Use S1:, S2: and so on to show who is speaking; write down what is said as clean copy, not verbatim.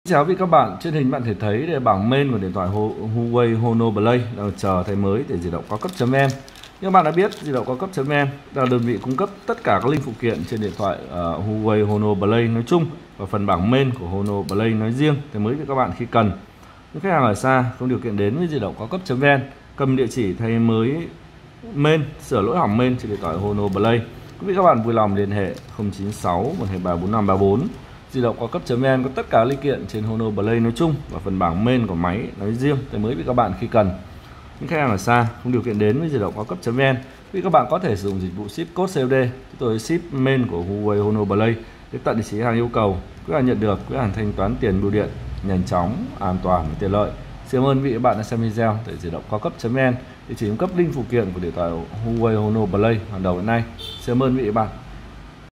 S1: Chào quý các bạn, trên hình bạn thể thấy đây bảng main của điện thoại Huawei Honor Play đang chờ thay mới để di động cao cấp.em. Như bạn đã biết, di động cao cấp.em là đơn vị cung cấp tất cả các linh phụ kiện trên điện thoại Huawei Honor Play nói chung và phần bảng main của Honor Play nói riêng thay mới với các bạn khi cần. Những khách hàng ở xa không điều kiện đến với di động cao cấp.em, cầm địa chỉ thay mới main, sửa lỗi hỏng main trên điện thoại Honor Play. Quý vị các bạn vui lòng liên hệ 096 123 4534. Di động cao cấp.em có tất cả linh kiện trên Honor Play nói chung và phần bảng main của máy nói riêng tới mới với các bạn khi cần. Những khách hàng ở xa không điều kiện đến với di động cao cấp.em, vì các bạn có thể sử dụng dịch vụ ship code COD. Chúng tôi ship main của Huawei Honor Play đến tận địa chỉ hàng yêu cầu. Quý bạn nhận được, quý bạn thanh toán tiền bưu điện nhanh chóng, an toàn và tiện lợi. Xin ơn vị các bạn đã xem video tại di động cao cấp.em, địa chỉ cung cấp linh phụ kiện của điện thoại Huawei Honor Play hàng đầu hiện nay. Xin ơn vị các bạn.